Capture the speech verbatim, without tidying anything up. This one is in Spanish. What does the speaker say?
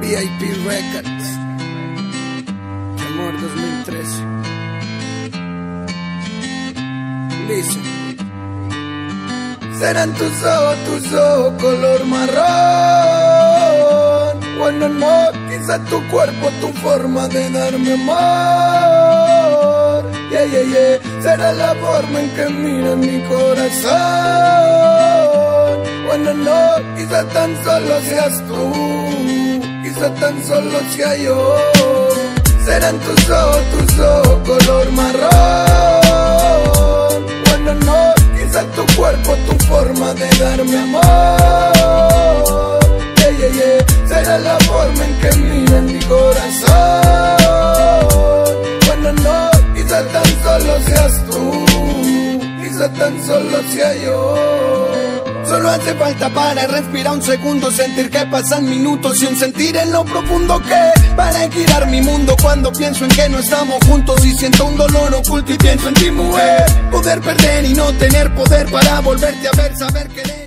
V I P Records, Amor dos mil trece. Listen. Serán tus ojos, tus ojos color marrón. Bueno, no, quizá tu cuerpo, tu forma de darme amor. Yeah, yeah, yeah. Será la forma en que mira mi corazón. Bueno, no, quizá tan solo seas tú, quizá tan solo sea yo. Serán tus ojos, tus ojos color marrón. Bueno, no, quizá tu cuerpo, tu forma de darme amor. Yeah, yeah, yeah. Será la forma en que mira mi corazón. Bueno, no, quizá tan solo seas tú, quizá tan solo sea yo. Solo hace falta para respirar un segundo, sentir que pasan minutos y un sentir en lo profundo que para girar mi mundo cuando pienso en que no estamos juntos y siento un dolor oculto y pienso en ti, mujer. Poder perder y no tener poder para volverte a ver, saber querer.